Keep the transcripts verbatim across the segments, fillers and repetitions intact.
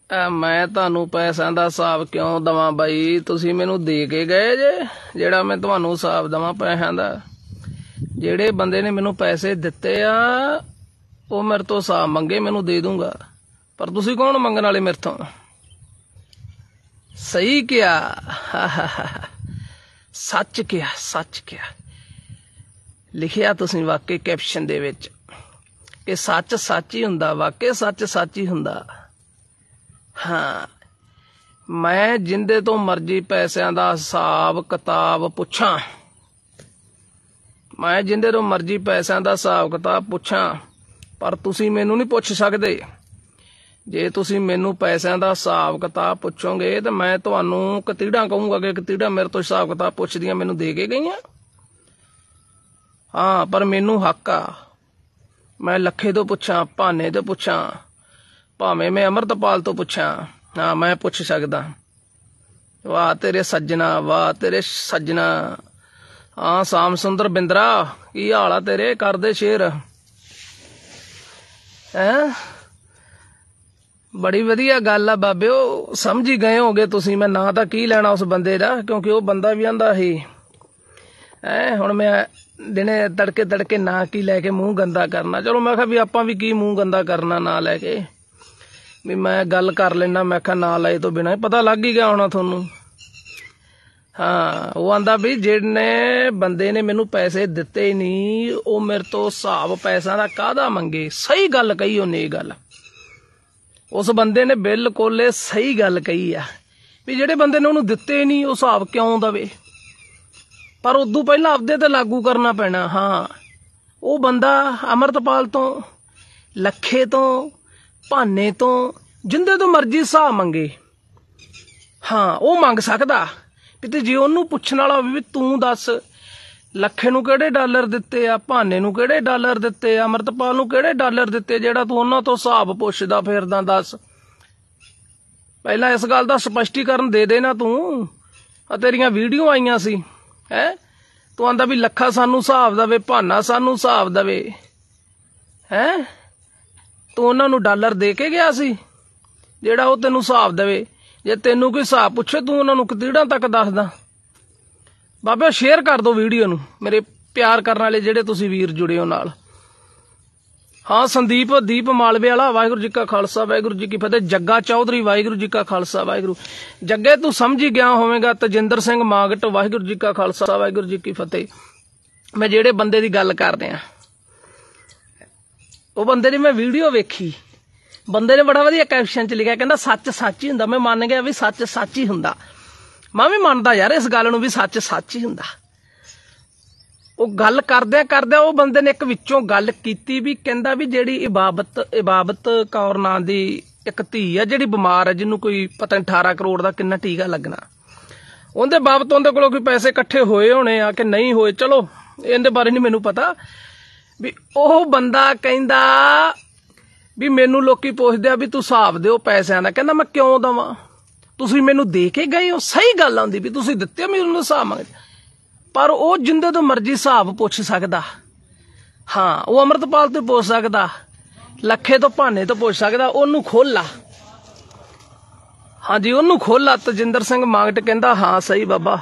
मैं तुहानू पैसों का हिसाब क्यों देवां बई? तुसीं मैनू दे के गए जे जिहड़ा मैं तुहानू हिसाब देवां पैसों का? जिहड़े बंदे ने मैनू पैसे दिते आ वो मेरे तो हिसाब मंगे मैनू दे दूंगा, पर तुसीं कौन मंगण वाले मेरे तो? सही क्या? सच क्या? सच क्या लिखिया तुसीं वाकई कैप्शन दे विच कि सच सच ही हुंदा, वाकई सच सच ही हुंदा। हाँ, मैं जिंदे तो मर्जी पैसों का हिसाब किताब पुछां, मैं जिंदे तो मर्जी पैसों का हिसाब किताब पुछां, पर तुसीं मैनू नहीं पुछ सकदे। जे तुसीं मैनू पैसों का हिसाब किताब पुछोगे तो मैं तुहानू कतीड़ा कहूँगा कि कतीड़ा मेरे तो हिसाब किताब पुछदियां मैनू दे के गईयां। हाँ, पर मैनू हक आ, मैं लखे तो पुछां, भाने तो पुछां, भावें मैं अमृतपाल तो पुछां। हाँ, मैं पुछ सकदा। वाह तेरे सज्जना, वाह तेरे सज्जना। हाँ शाम सुंदर बिंद्रा, की हाल आ तेरे? कर दे शेर। हैं बड़ी वधिया गल आ बाबिओ, समझ ही गए होगे तुसीं। मैं ना तां की लैना उस बंदे दा, क्योंकि वो बंदा भी आंदा ही है हुण मैं दिने तड़के तड़के ना की लैके मूँह गंदा करना। चलो मैं कहा भी आपां भी की मूँह गंदा करना ना लैके, भी मैं गल कर लेना। मैं कहा ना लाए तो बिना पता लग ही गया होना थोनू। हाँ, वो आंदा भी जिहने बंदे ने मैनू पैसे दिते ही नहीं, वो मेरे तो हिसाब पैसों का काहदा मंगे। सही गल कही उन्हें, गल उस बंदे ने बिल्कुल सही गल कही आ भी जिहड़े बंदे ने उन्होंने दिते ही नहीं, वो हिसाब क्यों दवे? पर उदू पहला आपदे ते लागू करना पैना। हाँ, वो बंदा अमृतपाल तो, लखे तो, भाने तो, जिंदे तो मर्जी हिसाब मंगे, हाँ वो मंग सकदा। ते जे ओनू पुछण वाला होवे भी तू दस लखे नू किहड़े डॉलर दिते आ, भाने नू किहड़े डॉलर दिते आ, अमृतपाल नू किहड़े डॉलर दिते, जेड़ा तू उन्हां तो हिसाब पुछदा फिरदा? दस पहला इस गल दा स्पष्टीकरण दे देना तू। तेरियां वीडियो आईयां सी है, तू आंदा भी लखा सानू हिसाब दवे, भाना सानू हिसाब दवे, है तू उन्हां नू डॉलर दे के गया सी जेड़ा वो तेनू हिसाब देवे? जे तेनू कोई हिसाब पुछे तू उन्हां नू कतीड़ां तक दसदा? बाबे शेयर कर दो वीडियो नू, मेरे प्यार करने वाले जेड़े तुसी वीर जुड़े हो नाल। हाँ संदीप दीप मालवे वाला, वाहिगुरू जी का खालसा वाहिगुरू जी की फतेह। जग्गा चौधरी, वाहिगुरू जी का खालसा वाहिगुरू। जग्गे तू समझ ही गया होवेगा। तजिंदर सिंह मागट, वाहिगुरू जी का खालसा वाहिगुरू जी की फतेह। मैं जेड़े बंदे दी गल कर रहा, वो बंदे दी मैं वीडियो वेखी, बंदे ने बड़ा वधिया कैप्शन च लिखा, कहंदा सच सच ही हुंदा। मैं मान गया भी सच सच ही हुंदा। मैं भी मनदा यार इस गल नूं भी सच सच ही हुंदा। वो गल करदे करदे वो बंदे ने एक विचों गल कीती भी, कहंदा भी जेड़ी इबाबत इबाबत कौर नां दी एक धी आ जेड़ी बीमार है, जिन्नू कोई पता नहीं अठारह करोड़ दा किन्ना टीका लगना, उहदे बाबत उहदे कोलों कोई पैसे इकट्ठे होए होने आ कि नहीं होए, चलो इहदे बारे नहीं मैनू पता। भी ओह बंदा कहंदा भी मैनू लोकी पुछदे आ भी तू हिसाब दिओ पैसिਆਂ ਦਾ, कहंदा मैं क्यों देवां? तुसीं मैनू दे के गए हो। सही गल आउंदी भी तुसीं दित्ते मैनू हिसाब मंगदे, पर वो जिंदे तो मर्जी हिसाब पुछ सकदा। हाँ, वो अमृतपाल तो पुछ सकदा, लखे तो भाने तो पुछ सकदा। ओनू खोला, हाँ जी ओनू खोला। तजिंदर सिंह मांगट कहंदा हाँ सही बाबा,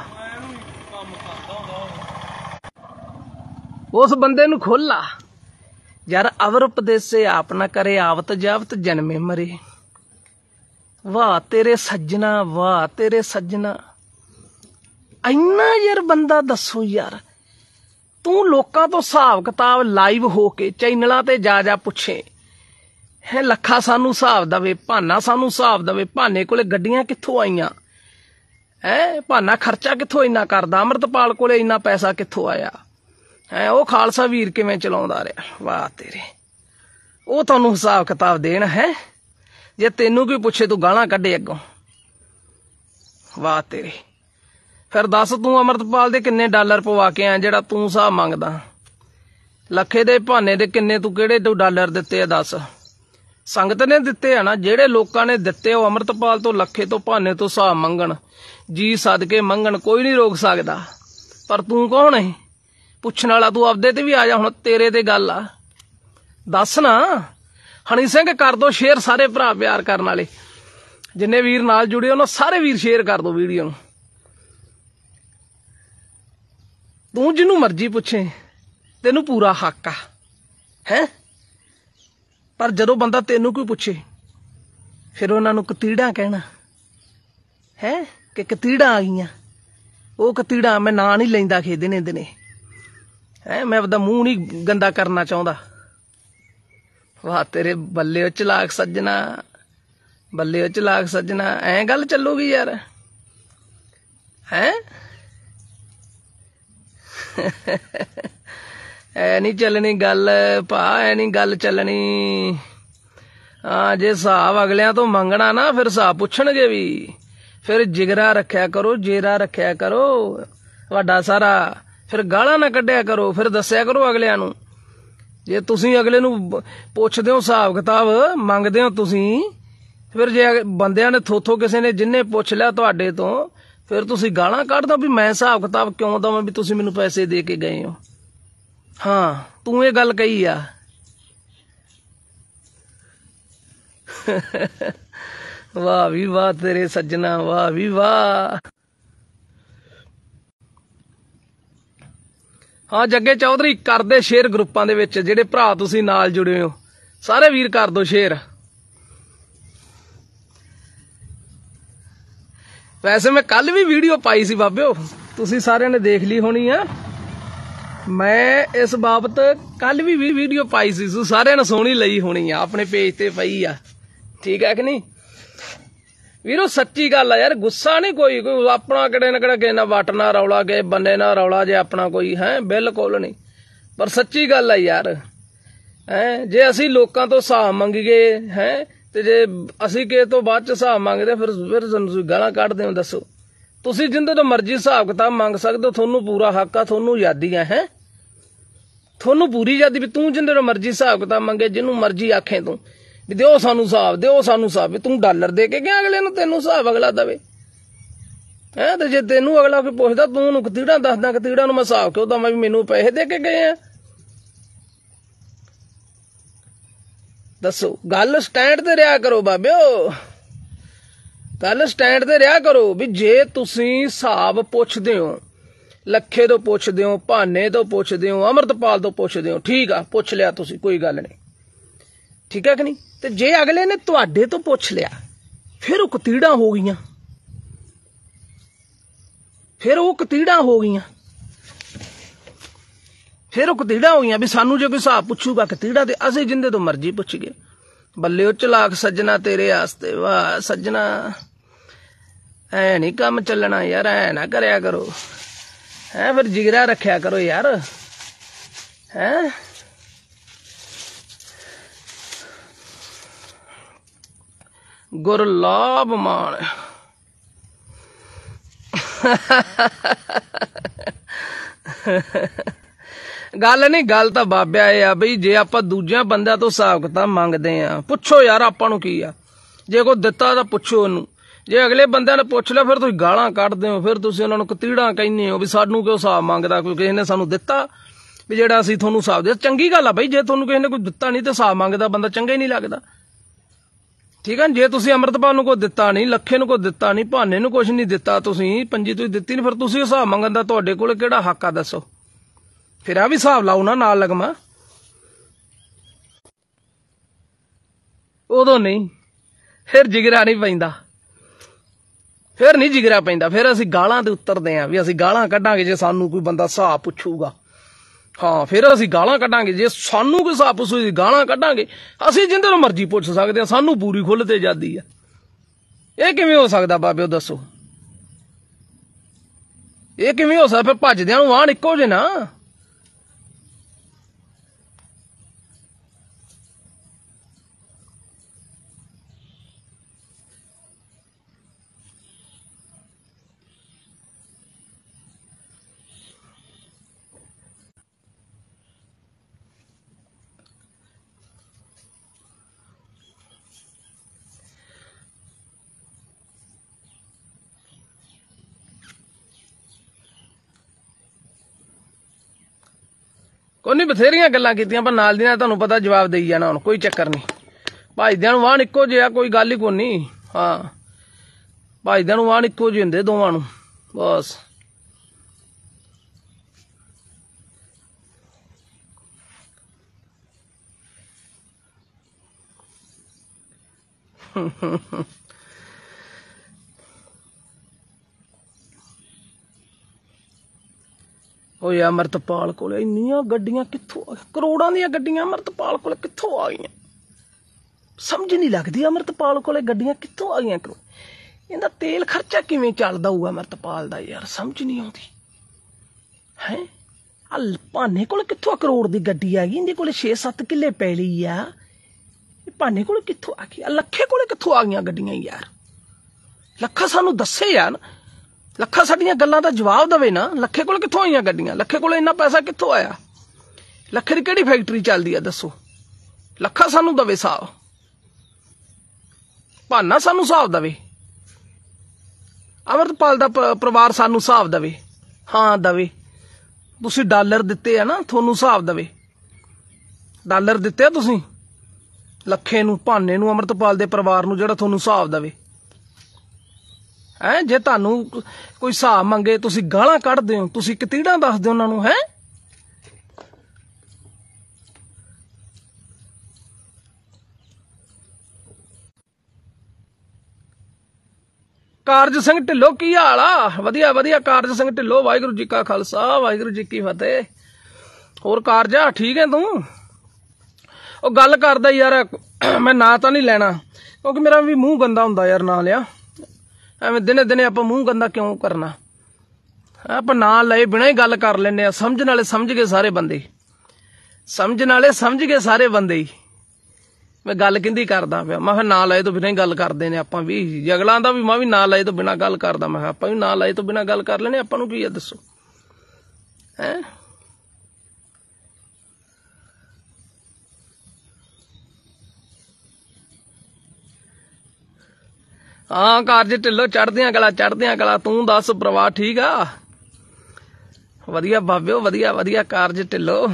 उस बंदे नू खोला। यार अवर उपदेश से आप ना करे, आवत जावत जन्मे मरे। वाह तेरे सज्जना, वाह तेरे सज्जना। इन्ना यार बंदा दसो यार, तू लोकां तो हिसाब किताब लाइव होके चैनलां ते जा जा पुछे है, लखा सानू हिसाब दवे, भाना सानू हिसाब दवे। भाने कोले गड्डियां कित्थों आईयां है, भाना खर्चा कित्थों इन्ना करदा, अमृतपाल कोले इन्ना पैसा कित्थों आया है, वो खालसा वीर किवें चलाउंदा रहा। वाह तेरे, वो तुहानू हिसाब किताब देण है। जे तेनू कोई पुछे तू गालां कड्ढे अगों। वाह तेरे, फिर दस तू अमृतपाल दे किन्ने डॉलर पवा के आया जेड़ा तू हिसाब मंगदा? लखे दे भाने दे किन्ने तू किहड़े तू डॉलर दित्ते आ? दस संगत ने दित्ते आ ना, जेड़े लोकां ने दित्ते ओ अमृतपाल तो, लखे तो, भाने तो हिसाब मंगण, जी सदके मंगण, कोई नहीं रोक सकदा। पर तू कौन है पुछण वाला? तू आपदे ते भी आ जा, हुण तेरे ते गल आ, दस ना। हनी सिंह कर दो शेयर सारे भरा प्यार करन वाले। जिन्ने वीर नाल जुड़े उन्होंने सारे वीर शेयर कर दो वीडियो नूं। तू जिन्नू मर्जी पुछे तेनू पूरा हक आ है, पर जदों बंदा तेनू कोई पुछे फिर उन्होंने कतीड़ा कहना है कि कतीड़ा आ गई। वो कतीड़ा मैं ना नहीं लेंदा खे दिने दिने है, मैं अपना मूँह नहीं गंदा करना चाहता। वाह तेरे बल्ले ओ चलाक सज्जना, बल्ले ओ चलाक सज्जना। ऐ गल चलूगी यार हैं? ऐ नहीं चलनी गल भा, ऐ नहीं गल चलनी। हाँ जे हिसाब अगलियां तो मंगना ना फिर हिसाब पुछणगे भी। फिर जिगरा रखिया करो, जेरा रखिया करो वड्डा सारा। फिर गालां ना कड्डिया करो, फिर दस्सिया करो अगलियां नूं। जे तुसीं अगले नूं पुछदे हो हिसाब किताब मंगदे हो तुसीं, फिर जे बंदियां ने थोथो किसी ने जिन्ने पुछ लिया तुहाडे तो फिर तुसीं गालां कढ दो भी मैं हिसाब किताब क्यों दवां भी तुसीं मैनूं पैसे दे के गए हो। हाँ तूं ये गल कही आ। वाह भी वाह तेरे सज्जना, वाह भी वाह। हाँ जग्गे चौधरी कर दे शेयर ग्रुपां दे विच, जिहड़े भरा तुसीं नाल जुड़े हो सारे वीर कर दो शेयर। वैसे मैं कल भी वीडियो पाई सी बाबिओ, तुसीं सारिਆਂ ने देख ली होनी है। मैं इस बाबत कल भी वीडियो पाई सी, सारिਆਂ ने सोहनी लई होनी है, अपने पेज ते पई आ। ठीक है कि नहीं वीरो? सच्ची गल है यार, गुस्सा नहीं कोई कोई अपना किड़े ना किड़े किसे ना वट ना रौला गए बन्ने ना रौला जे अपना कोई है, बिल्कुल नहीं। पर सच्ची गल है यार है, जे असी लोकां तो हिसाब मंगीए है ते जे असी किसे तो बाद च हिसाब मंगदे फिर फिर तुसीं गालां कढदे हो। दसो तुसीं जिंदे तो मर्जी हिसाब किताब मंग सकदे हो, थोनू पूरा हक आ, थोनू आजादी है, थोनू पूरी आजादी भी तू जिंदे तो मर्जी हिसाब किताब मंगे, जिन्नू मर्जी आखे तू भी दिओ सानू हिसाब, दिओ सानू हिसाब। भी तू डॉलर दे के गया अगले नूं, तेनू हिसाब अगला दवे है। ते जे तेनू अगला कोई पुछदा तू ओनू कतीड़ा दसदा, कतीड़ा नूं मैं हिसाब क्यों दवां भी मैनू पैसे दे के गए आ। दसो गल स्टैंड ते रहा करो बाबिओ, गल स्टैंड ते रहा करो भी जे तुसीं हिसाब पुछदे हो, लखे तो पुछदे हो, भाने तो पुछदे हो, अमृतपाल तो पुछदे हो, ठीक आ पुछ लिया तुसीं, कोई गल नहीं, ठीक है कि नहीं। ते जे अगले ने तुहाडे तो पुछ लिया फिर वो कतीड़ा हो गईयां, फिर वो कतीड़ा हो गईयां, फिर वो कतीड़ा हो गईयां भी सानू जो कोई हिसाब पुछूगा कतीड़ा ते असीं जिंदे तो मर्जी पुछ गए। बल्ले ओ चलाक सज्जना तेरे आस्ते, वाह सज्जना ऐ नहीं कम चलना यार, ऐ ना करया करो है, फिर जिगरा रखिया करो यार है। गुरलाभ मान गल नहीं, गल तो बाबिया आ बई जे आपां दूजियां बंदियां तो हिसाब किताब मंगदे आ, पुछो यार आपां नूं की आ। जे कोई दिता तां पुछो ओनू, जे अगले बंदियां ने पुछ लिया फिर तुसीं गालां कढदे हो, फिर तुसीं उन्हां नूं कतीड़ा कहने हो भी सानू क्यों हिसाब मंगदा, कोई किसी ने सानू दिता भी जेड़ा असीं तुहानूं हिसाब दे। चंगी गल आ बई, जे तुहानूं किसी ने कोई दिता नहीं तो हिसाब मंगदा बंदा चंगा ही नहीं लगदा, ठीक है। जे तुसीं अमृतपाल नूं कोई दिता नहीं, लखे नूं कोई दिता नहीं, भाने नूं कुछ नहीं दिता, तुसीं पंजी तुसीं दित्ती नहीं, फिर तुसीं हिसाब मंगण दा तुहाडे कोल किहड़ा हक आ दसो। फिर आ भी हिसाब लाओ ना नाल लगमा, उदों नहीं, फिर जिगरा नहीं पैंदा, फिर नहीं जिगरा पैंदा, फिर असीं गालां ते उतरदे आ भी असीं गालां कढांगे जे सानू कोई बंदा हिसाब पुछूगा। हाँ फिर असीं गालां कढांगे, जे सानू कोई हिसाब पुछू गालां कढांगे। असीं जिंदे नूं मर्जी पुछ सकदे आ, सानू पूरी खुੱਲ ते आजादी आ। ਇਹ ਕਿਵੇਂ ਹੋ ਸਕਦਾ ਬਾਬਿਓ ਦੱਸੋ, ਇਹ ਕਿਵੇਂ ਹੋ ਸਕਦਾ? ਫਿਰ ਭੱਜਦਿਆਂ ਨੂੰ ਵਾਹਣ ਇੱਕੋ ਜੇ ਨਾ। ਕੋਈ ਨਹੀਂ ਬਥੇਰੀਆਂ ਗੱਲਾਂ ਕੀਤੀਆਂ ਪਰ ਨਾਲ ਦੀ ਨਾਲ ਤੁਹਾਨੂੰ ਪਤਾ ਜਵਾਬ ਦੇਈ ਜਾਣਾ ਹੁਣ, ਕੋਈ ਚੱਕਰ ਨਹੀਂ। ਭੱਜਦਿਆਂ ਨੂੰ ਵਾਹਣ ਇੱਕੋ ਜਿਹਾ, ਕੋਈ ਗੱਲ ਹੀ ਕੋਈ ਨਹੀਂ। ਹਾਂ ਭਾਈਦਿਆਂ ਨੂੰ ਆਣ ਇੱਕੋ ਜਿਹੇ ਹੁੰਦੇ ਦੋਵਾਂ ਨੂੰ ਬਸ। ਓਏ ਅਮਰਤਪਾਲ ਕੋਲ ਇੰਨੀਆਂ ਗੱਡੀਆਂ ਕਿੱਥੋਂ, ਕਰੋੜਾਂ ਦੀਆਂ ਗੱਡੀਆਂ ਅਮਰਤਪਾਲ ਕੋਲ ਕਿੱਥੋਂ ਆ ਗਈਆਂ? ਸਮਝ ਨਹੀਂ ਲੱਗਦੀ ਅਮਰਤਪਾਲ ਕੋਲੇ ਗੱਡੀਆਂ ਕਿੱਥੋਂ ਆ ਗਈਆਂ। ਕਰੋ ਇਹਦਾ ਤੇਲ ਖਰਚਾ ਕਿਵੇਂ ਚੱਲਦਾ ਹੋਊਗਾ ਅਮਰਤਪਾਲ ਦਾ ਯਾਰ, ਸਮਝ ਨਹੀਂ ਆਉਂਦੀ ਹੈ। ਆ ਭਾਨੇ ਕੋਲ ਕਿੱਥੋਂ ਕਰੋੜ ਦੀ ਗੱਡੀ ਆ ਗਈ? ਇਹਦੇ ਕੋਲੇ ਛੇ ਸੱਤ ਕਿੱਲੇ ਪੈਲੀ ਆ, ਭਾਨੇ ਕੋਲ ਕਿੱਥੋਂ ਆ ਗਈ? ਲੱਖੇ ਕੋਲੇ ਕਿੱਥੋਂ ਆ ਗਈਆਂ ਗੱਡੀਆਂ ਯਾਰ? ਲੱਖਾ ਸਾਨੂੰ ਦੱਸੇ ਯਾਰ, ਲੱਖਾ ਸਾਡੀਆਂ ਗੱਲਾਂ ਦਾ ਜਵਾਬ ਦੇਵੇ ਨਾ। ਲੱਖੇ ਕੋਲ ਕਿੱਥੋਂ ਆਈਆਂ ਗੱਡੀਆਂ? ਲੱਖੇ ਕੋਲ ਇੰਨਾ ਪੈਸਾ ਕਿੱਥੋਂ ਆਇਆ? ਲੱਖੇ ਦੀ ਕਿਹੜੀ ਫੈਕਟਰੀ ਚੱਲਦੀ ਆ ਦੱਸੋ? ਲੱਖਾ ਸਾਨੂੰ ਦਵੇ ਹਿਸਾਬ, ਭਾਨਾ ਸਾਨੂੰ ਹਿਸਾਬ ਦਵੇ, ਅਮਰਤਪਾਲ ਦਾ ਪਰਿਵਾਰ ਸਾਨੂੰ ਹਿਸਾਬ ਦਵੇ। ਹਾਂ ਦਵੇ, ਤੁਸੀਂ ਡਾਲਰ ਦਿੱਤੇ ਆ ਨਾ, ਤੁਹਾਨੂੰ ਹਿਸਾਬ ਦਵੇ। ਡਾਲਰ ਦਿੱਤੇ ਆ ਤੁਸੀਂ ਲੱਖੇ ਨੂੰ, ਭਾਨੇ ਨੂੰ, ਅਮਰਤਪਾਲ ਦੇ ਪਰਿਵਾਰ ਨੂੰ, ਜਿਹੜਾ ਤੁਹਾਨੂੰ ਹਿਸਾਬ ਦਵੇ ਹੈ। ਜੇ ਤੁਹਾਨੂੰ ਕੋਈ ਹਿਸਾਬ ਮੰਗੇ ਤੁਸੀਂ ਗਾਲਾਂ ਕੱਢਦੇ ਹੋ, ਤੁਸੀਂ ਕਤੀੜਾਂ ਦੱਸਦੇ ਹੋ ਉਹਨਾਂ ਨੂੰ ਹੈ। ਕਾਰਜ ਸਿੰਘ ਢਿੱਲੋਂ ਕੀ ਹਾਲ ਆ? ਵਧੀਆ ਵਧੀਆ ਕਾਰਜ ਸਿੰਘ ਢਿੱਲੋਂ, ਵਾਹਿਗੁਰੂ ਜੀ ਕਾ ਖਾਲਸਾ ਵਾਹਿਗੁਰੂ ਜੀ ਕੀ ਫਤਿਹ। ਹੋਰ ਕਾਰਜਾ ਠੀਕ ਹੈ ਤੂੰ? ਉਹ ਗੱਲ ਕਰਦਾ ਯਾਰ, ਮੈਂ ਨਾਂ ਤਾਂ ਨਹੀਂ ਲੈਣਾ ਕਿਉਂਕਿ ਮੇਰਾ ਵੀ ਮੂੰਹ ਗੰਦਾ ਹੁੰਦਾ ਯਾਰ, ਨਾਂ ਲਿਆ ਐਵੇਂ ਦਿਨੇ ਦਿਨੇ ਆਪਾਂ ਮੂੰਹ ਗੰਦਾ ਕਿਉਂ ਕਰਨਾ? ਆਪਾਂ ਨਾਂ ਲਏ ਬਿਨਾਂ ਹੀ ਗੱਲ ਕਰ ਲੈਂਦੇ ਆ। ਸਮਝਣ ਵਾਲੇ ਸਮਝ ਗਏ ਸਾਰੇ ਬੰਦੇ, ਸਮਝਣ ਵਾਲੇ ਸਮਝ ਗਏ ਸਾਰੇ ਬੰਦੇ ਹੀ। ਮੈਂ ਗੱਲ ਕਿੰਦੀ ਕਰਦਾ ਪਿਆ? ਮੈਂ ਕਿਹਾ ਨਾਂ ਲਏ ਤੋਂ ਬਿਨਾਂ ਹੀ ਗੱਲ ਕਰਦੇ ਨੇ ਆਪਾਂ ਵੀ। ਜਗਲਾਂ ਦਾ ਵੀ ਮੈਂ ਵੀ ਨਾਂ ਲਏ ਤੋਂ ਬਿਨਾਂ ਗੱਲ ਕਰਦਾ। ਮੈਂ ਕਿਹਾ ਆਪਾਂ ਵੀ ਨਾਂ ਲਏ ਤੋਂ ਬਿਨਾਂ ਗੱਲ ਕਰ ਲੈਣੇ, ਆਪਾਂ ਨੂੰ ਕੀ ਆ ਦੱਸੋ ਹੈਂ। ਹਾਂ ਕਾਰਜ ਢਿੱਲੋਂ, ਚੜ੍ਹਦੀਆਂ ਕਲਾ ਚੜ੍ਹਦੀਆਂ ਕਲਾ। ਤੂੰ ਦੱਸ ਪਰਿਵਾਰ ਠੀਕ ਆ? ਵਧੀਆ ਬਾਬਿਓ, ਵਧੀਆ ਵਧੀਆ ਕਾਰਜ ਢਿੱਲੋਂ।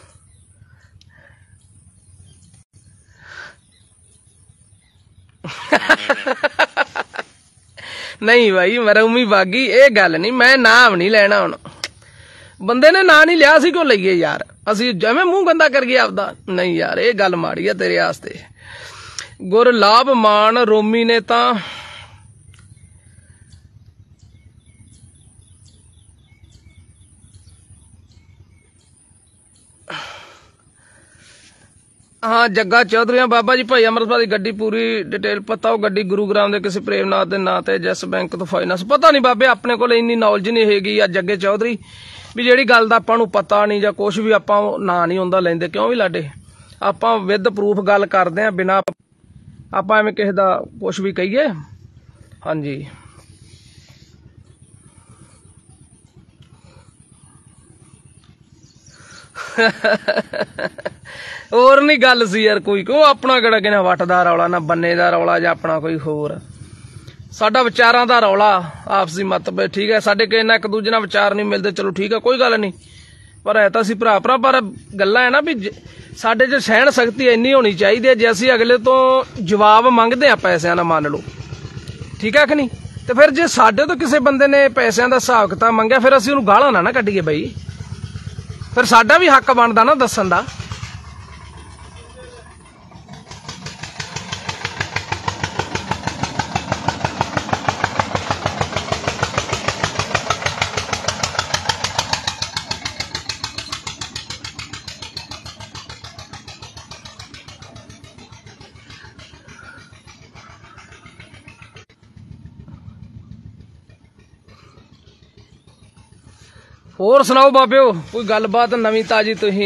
ਨਹੀਂ ਬਾਈ ਮਰੂਮੀ ਬਾਗੀ, ਇਹ ਗੱਲ ਨਹੀਂ। ਮੈਂ ਨਾਮ ਨਹੀਂ ਲੈਣਾ ਹੁਣ, ਬੰਦੇ ਨੇ ਨਾਂ ਨਹੀਂ ਲਿਆ, ਸੀ ਕਿਉਂ ਲਈਏ ਯਾਰ? ਅਸੀਂ ਜਿਵੇਂ ਮੂੰਹ ਗੰਦਾ ਕਰ ਗਏ ਆਪਦਾ? ਨਹੀਂ ਯਾਰ ਇਹ ਗੱਲ ਮਾੜੀ ਆ ਤੇਰੇ ਵਾਸਤੇ। ਗੁਰਲਾਭ ਮਾਨ ਰੋਮੀ ਨੇ ਤਾਂ ਹਾਂ ਜੱਗਾ ਚੌਧਰੀਆਂ ਬਾਬਾ ਜੀ ਭਾਈ ਅਮਰਤਪਾਲ ਦੀ ਗੱਡੀ ਪੂਰੀ ਡਿਟੇਲ ਪਤਾ? ਉਹ ਗੱਡੀ ਗੁਰੂਗ੍ਰਾਮ ਦੇ ਕਿਸੇ ਪ੍ਰੇਮਨਾਥ ਦੇ ਨਾਂ ਤੇ ਯੈਸ ਬੈਂਕ ਤੋਂ ਫਾਈਨਾਂਸ। ਪਤਾ ਨਹੀਂ ਬਾਬੇ, ਆਪਣੇ ਕੋਲ ਇੰਨੀ ਨੌਲੇਜ ਨਹੀਂ ਹੈਗੀ ਆ ਜੱਗੇ ਚੌਧਰੀ ਵੀ ਜਿਹੜੀ ਗੱਲ ਦਾ ਆਪਾਂ ਨੂੰ ਪਤਾ ਨਹੀਂ ਜਾਂ ਕੁਛ ਵੀ ਆਪਾਂ ਨਾਂ ਨਹੀਂ ਹੁੰਦਾ ਲੈਂਦੇ। ਕਿਉਂ ਵੀ ਲਾਡੇ, ਆਪਾਂ ਵਿਦ ਪ੍ਰੂਫ ਗੱਲ ਕਰਦੇ ਆ, ਬਿਨਾਂ ਆਪਾਂ ਐਵੇਂ ਕਿਸੇ ਦਾ ਕੁਛ ਵੀ ਕਹੀਏ। ਹਾਂਜੀ ਹੋਰ ਨਹੀਂ ਗੱਲ ਸੀ ਯਾਰ ਕੋਈ। ਕਿਉਂ ਆਪਣਾ ਕਿਹੜਾ ਕਿਹਨਾਂ ਵੱਟ ਦਾ ਰੌਲਾ, ਨਾ ਬੰਨੇ ਦਾ ਰੌਲਾ ਜਾਂ ਆਪਣਾ ਕੋਈ ਹੋਰ। ਸਾਡਾ ਵਿਚਾਰਾਂ ਦਾ ਰੌਲਾ, ਆਪਸੀ ਮਤਭੇਦ ਠੀਕ ਹੈ ਸਾਡੇ। ਕਿਸੇ ਨਾਲ ਇੱਕ ਦੂਜੇ ਨਾਲ ਵਿਚਾਰ ਨਹੀਂ ਮਿਲਦੇ, ਚਲੋ ਠੀਕ ਹੈ ਕੋਈ ਗੱਲ ਨਹੀਂ, ਪਰ ਐ ਤਾਂ ਅਸੀਂ ਭਰਾ ਭਰਾ। ਪਰ ਗੱਲਾਂ ਹੈ ਨਾ ਵੀ ਸਾਡੇ 'ਚ ਸਹਿਣ ਸ਼ਕਤੀ ਇੰਨੀ ਹੋਣੀ ਚਾਹੀਦੀ ਹੈ, ਜੇ ਅਸੀਂ ਅਗਲੇ ਤੋਂ ਜਵਾਬ ਮੰਗਦੇ ਹਾਂ ਪੈਸਿਆਂ ਦਾ, ਮੰਨ ਲਓ ਠੀਕ ਹੈ ਕਿ ਨਹੀਂ, ਤੇ ਫਿਰ ਜੇ ਸਾਡੇ ਤੋਂ ਕਿਸੇ ਬੰਦੇ ਨੇ ਪੈਸਿਆਂ ਦਾ ਹਿਸਾਬ ਕਿਤਾਬ ਮੰਗਿਆ, ਫਿਰ ਅਸੀਂ ਉਹਨੂੰ ਗਾਲਾਂ ਨਾ ਨਾ ਕੱਢੀਏ ਬਈ। ਫਿਰ ਸਾਡਾ ਵੀ ਹੱਕ ਬਣਦਾ ਨਾ ਦੱਸਣ ਦਾ। ਹੋਰ ਸੁਣਾਓ ਬਾਬਿਓ, ਕੋਈ ਗੱਲਬਾਤ ਨਵੀਂ ਤਾਜੀ ਤੁਸੀਂ?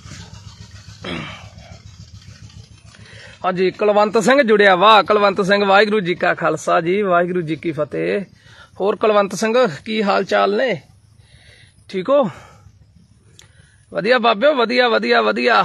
ਹਾਂਜੀ ਕੁਲਵੰਤ ਸਿੰਘ ਜੁੜਿਆ, ਵਾਹ ਕੁਲਵੰਤ ਸਿੰਘ, ਵਾਹਿਗੁਰੂ ਜੀ ਕਾ ਖਾਲਸਾ ਜੀ ਵਾਹਿਗੁਰੂ ਜੀ ਕੀ ਫਤਿਹ। ਹੋਰ ਕੁਲਵੰਤ ਸਿੰਘ ਕੀ ਹਾਲ ਚਾਲ ਨੇ? ਠੀਕ ਹੋ? ਵਧੀਆ ਬਾਬਿਓ, ਵਧੀਆ ਵਧੀਆ ਵਧੀਆ।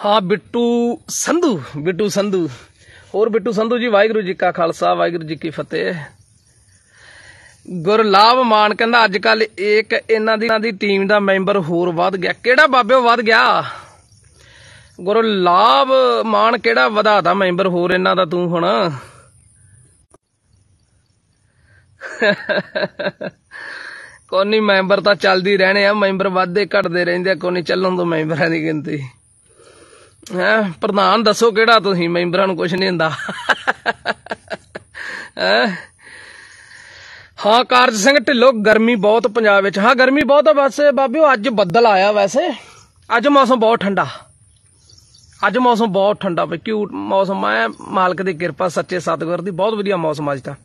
हाँ बिट्टू संधू बिट्टू संधू होर बिट्टू संधू जी वाहिगुरू जी का खालसा वाहिगुरू जी की फतेह। गुरलाभ मान कहंदा अज कल एक इन्हां दी दी टीम दा मैंबर होर वध गया। केड़ा बाबे वध गया? गुरलाभ मान केड़ा वधाता मैंबर होर इन्हां दा तू हुण? कोनी मैंबर तां चलदी रहने आ, मैंबर वधदे घटदे रहिंदे आ, कोनी चलन दो मैंबरां दी गिनती। है प्रधान दसो केड़ा तुसीं? मैंबरां नूं कुछ नहीं हुंदा। हाँ कारज सिंह ढिल्लो गर्मी बहुत पंजाब विच। हाँ गर्मी बहुत है बस बाबिओ अज बदल आया। वैसे अज मौसम बहुत ठंडा, अज मौसम बहुत ठंडा बई क्यूट मौसम है। मालक दी किरपा सच्चे सतगुर दी बहुत वधिया मौसम अज तां।